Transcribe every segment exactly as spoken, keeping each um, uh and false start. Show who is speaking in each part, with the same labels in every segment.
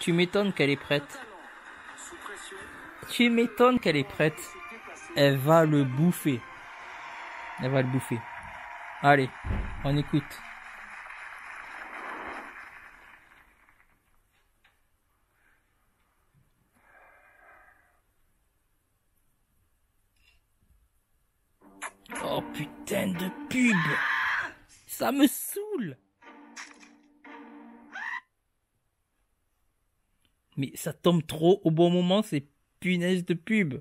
Speaker 1: Tu m'étonnes qu'elle est prête. Tu m'étonnes qu'elle est prête. Elle va le bouffer. Elle va le bouffer. Allez, on écoute. Oh putain de pub. Ça me saoule. Mais ça tombe trop au bon moment, ces punaises de pub.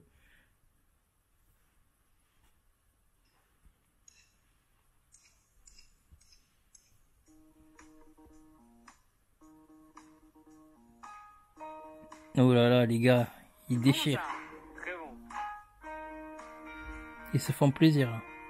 Speaker 1: Oh là là, les gars, ils déchirent. Ils se font plaisir.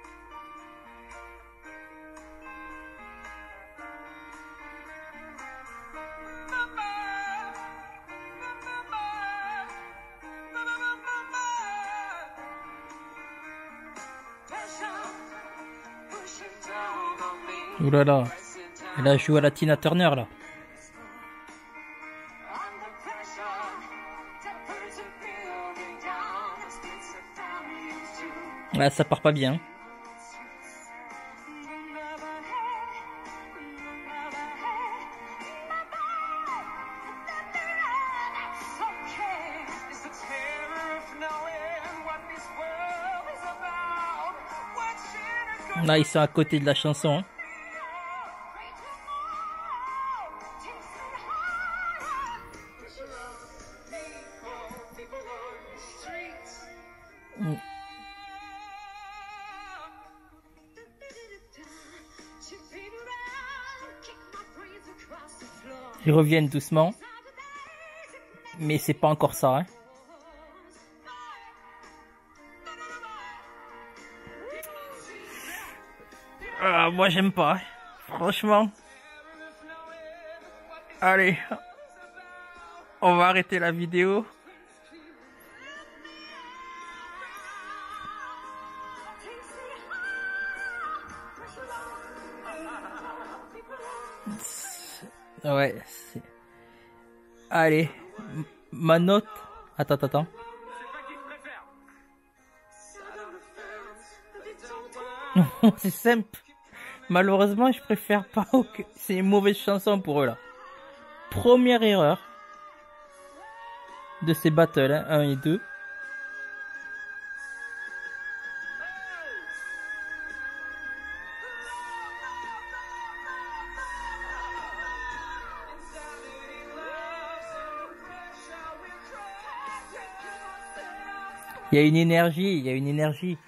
Speaker 1: Oh là là, elle a joué à la Tina Turner là. Là, ça part pas bien. Là, ils sont à côté de la chanson. Mm. Ils reviennent doucement. Mais c'est pas encore ça. Hein. Ah, moi j'aime pas. Franchement. Allez. On va arrêter la vidéo. Ouais. Allez. Ma note. Attends, attends, attends. C'est simple. Malheureusement, je préfère pas. C'est une mauvaise chanson pour eux là. Première erreur de ces battles, hein, un et deux. Il y a une énergie, il y a une énergie.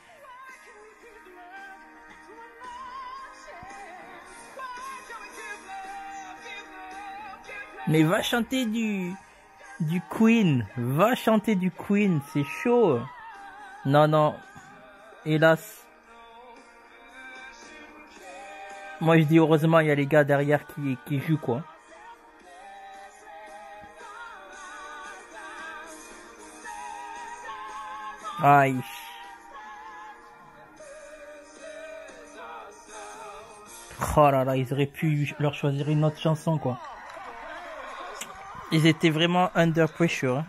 Speaker 1: Mais va chanter du du Queen, va chanter du Queen, c'est chaud. Non non, hélas. Moi je dis heureusement il y a les gars derrière qui qui jouent quoi. Aïe. Oh là là, ils auraient pu leur choisir une autre chanson quoi. Ils étaient vraiment under pressure. Hein.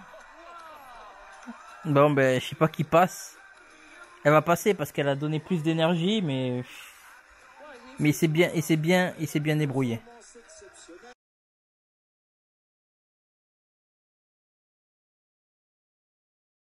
Speaker 1: Bon ben, je sais pas qui passe. Elle va passer parce qu'elle a donné plus d'énergie, mais mais c'est bien, et c'est bien, et c'est bien débrouillé.